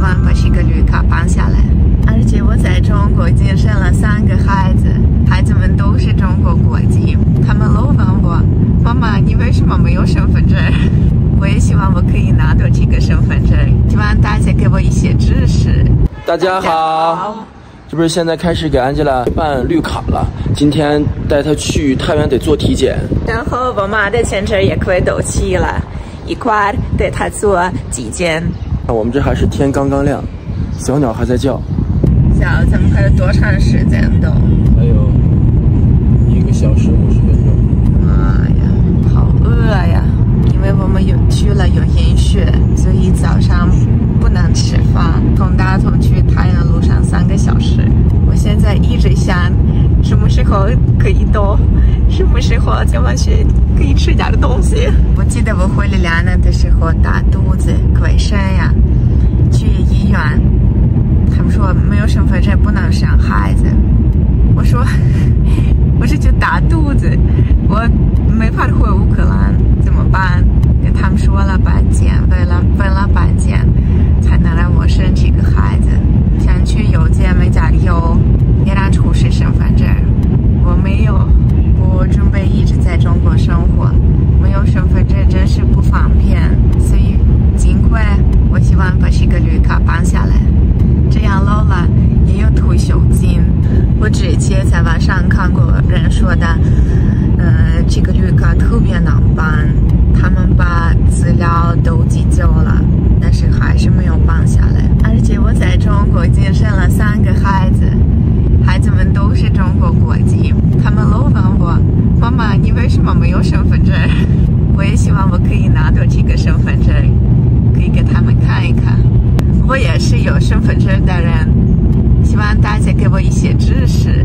望把这个绿卡办下来。而且我在中国已经生了3个孩子，孩子们都是中国国籍。他们老问我，妈妈，你为什么没有身份证？我也希望我可以拿到这个身份证，希望大家给我一些支持。 大家好，这不是现在开始给安吉拉办绿卡了？今天带她去太原得做体检， 然后我妈的签证也快到期了，一块儿带她做体检。 我们这还是天刚刚亮，小鸟还在叫。 小咱们还有多长时间都？ 还有1个小时50分钟。 妈呀，好饿呀！因为我们去了有饮学，所以早上不能吃饭。从大同去太原路上3个小时。我现在一直想，什么时候可以到？什么时候咱们去可以吃点东西？我记得我回来2年的时候大肚子，快生呀，去医院。他们说没有身份证不能生孩子，我说就大肚子，我没法回乌克兰，怎么办？跟他们说了搬迁，问了搬迁，才能让我生这个孩子。想去邮件没家里有，也让出示身份证，我没有。我准备一直在中国生活，没有身份证真是不方便，所以尽快我希望把这个绿卡办下来。这样老了也有退休金。我之前在网上看过人说的，这个绿卡特别难办，他们把资料都寄交了，但是还是没有办下来。而且我在中国已经生了3个孩子，孩子们都是中国国籍。他们老问我，妈妈，你为什么没有身份证？我也希望我可以拿到这个身份证，可以给他们看一看。我也是有身份证的人，希望大家给我一些支持。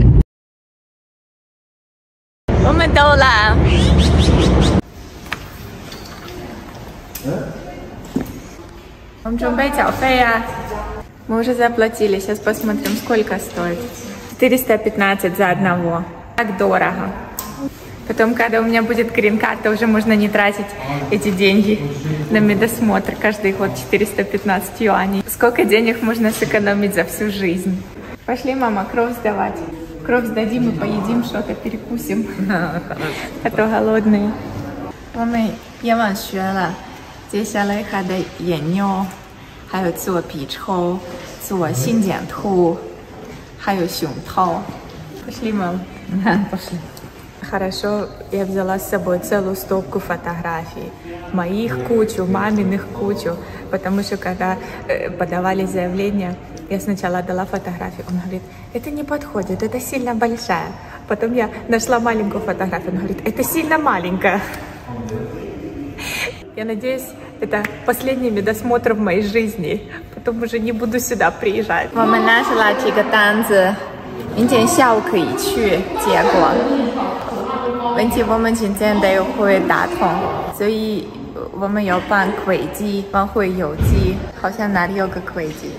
我们到了。我们准备缴费啊。Мы уже заплатили, сейчас посмотрим, сколько стоит. 415 за одного. Так дорого. Потом, когда у меня будет грин-карта, уже можно не тратить эти деньги на медосмотр. Каждый год 415 юаней. Сколько денег можно сэкономить за всю жизнь. Пошли, мама, кровь сдавать. Кровь сдадим и поедим что-то, перекусим. А то голодные. 我们也完学了，接下来还得验尿，还有做 B 超，做心电图，还有胸套。Пошли, мам. Пошли. Хорошо, я взяла с собой целую стопку фотографий. Моих кучу, маминых кучу. Потому что когда подавали заявление, я сначала дала фотографию. Он говорит, это не подходит, это сильно большая. Потом я нашла маленькую фотографию. Он говорит, это сильно маленькая. Я надеюсь, это последний медосмотр в моей жизни. Потом уже не буду сюда приезжать. 我们拿出来这个单子，明天下午可以去。结果问题我们今天得回大同，所以我们要办会籍，往回邮寄，好像哪里有个会籍。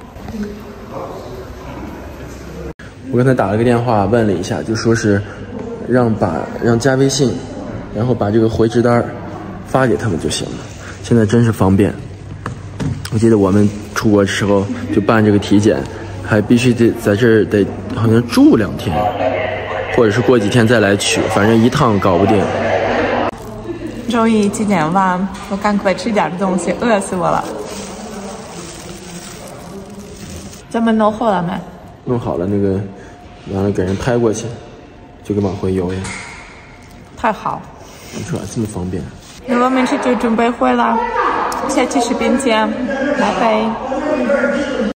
我跟他打了个电话，问了一下，就说是让加微信，然后把这个回执单发给他们就行了。现在真是方便。我记得我们出国的时候就办这个体检，还必须得在这儿得好像住2天，或者是过几天再来取，反正一趟搞不定。 终于体检完，我赶快吃点东西，饿死我了。咱们弄好了没？ 弄好了，那个完了给人拍过去，就给往回邮呀。 太好， 你说这么方便。 那我们这就准备回了，下期视频见，拜拜。